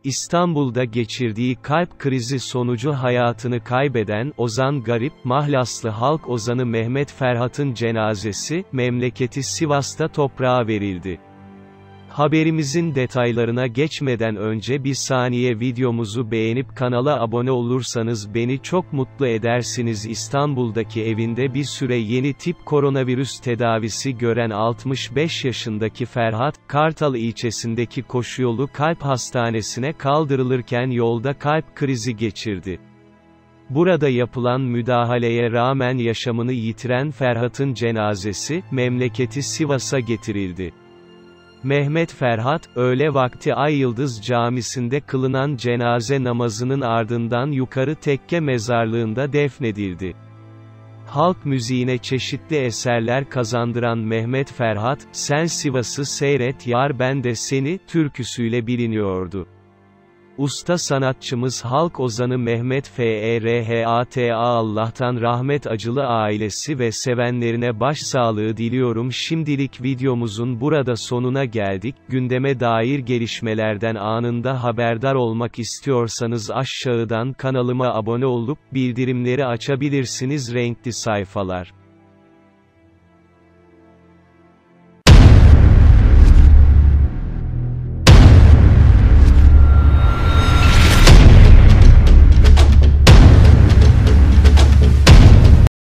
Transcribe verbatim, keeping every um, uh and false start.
İstanbul'da geçirdiği kalp krizi sonucu hayatını kaybeden Ozan Garip, Mahlaslı halk ozanı Mehmet Ferhat'ın cenazesi, memleketi Sivas'ta toprağa verildi. Haberimizin detaylarına geçmeden önce bir saniye videomuzu beğenip kanala abone olursanız beni çok mutlu edersiniz. İstanbul'daki evinde bir süre yeni tip koronavirüs tedavisi gören altmış beş yaşındaki Ferhat, Kartal ilçesindeki Koşuyolu Kalp Hastanesi'ne kaldırılırken yolda kalp krizi geçirdi. Burada yapılan müdahaleye rağmen yaşamını yitiren Ferhat'ın cenazesi, memleketi Sivas'a getirildi. Mehmet Ferhat, öğle vakti Ay-Yıldız Camisi'nde kılınan cenaze namazının ardından Yukarı Tekke Mezarlığı'nda defnedildi. Halk müziğine çeşitli eserler kazandıran Mehmet Ferhat, "Sen Sivas'ı seyret yar ben de seni" türküsüyle biliniyordu. Usta sanatçımız halk ozanı Mehmet Ferhat'a Allah'tan rahmet, acılı ailesi ve sevenlerine başsağlığı diliyorum. Şimdilik videomuzun burada sonuna geldik. Gündeme dair gelişmelerden anında haberdar olmak istiyorsanız aşağıdan kanalıma abone olup bildirimleri açabilirsiniz. Renkli sayfalar.